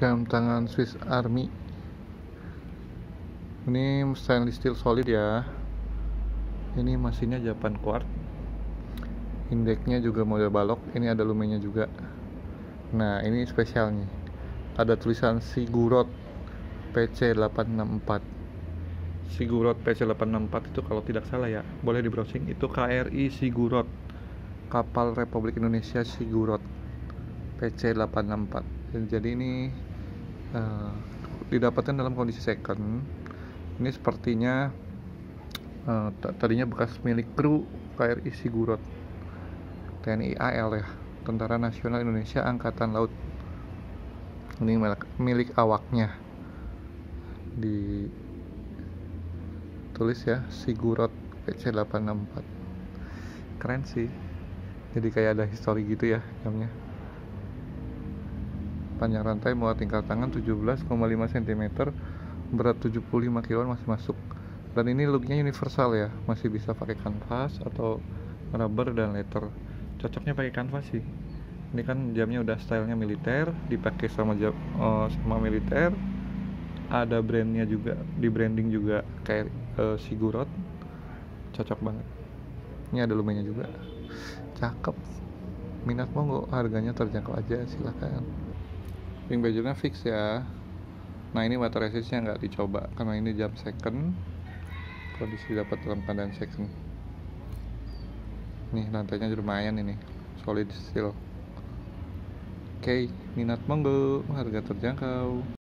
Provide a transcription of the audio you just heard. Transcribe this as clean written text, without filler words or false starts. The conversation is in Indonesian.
Jam tangan Swiss Army. Ini stainless steel solid ya. Ini mesinnya Japan Quartz. Indeksnya juga model balok. Ini ada lumenya juga. Nah, ini spesialnya. Ada tulisan Sigurot PC864. Sigurot PC864 itu kalau tidak salah ya, boleh di browsing. Itu KRI Sigurot, kapal Republik Indonesia Sigurot PC864. Jadi ini didapatkan dalam kondisi second. Ini sepertinya tadinya bekas milik kru KRI Sigurot, TNI AL ya, Tentara Nasional Indonesia Angkatan Laut. Ini milik awaknya, ditulis ya Sigurot PC864. Keren sih, jadi kayak ada histori gitu ya jamnya. Panjang rantai muat tingkat tangan 17,5 cm, berat 75 kg masih masuk. Dan ini looknya universal ya, masih bisa pakai kanvas atau rubber dan leather. Cocoknya pakai kanvas sih. Ini kan jamnya udah stylenya militer, dipakai sama sama militer. Ada brandnya juga, di branding juga kayak Sigurot. Cocok banget. Ini ada lumenya juga. Cakep. Minat monggo, harganya terjangkau aja, silakan. Ring bezelnya fix ya. Nah, ini water resistnya nggak dicoba karena ini jam second, kondisi dapat dalam keadaan second. Nih lantainya lumayan, ini solid steel. Oke, minat monggo, harga terjangkau.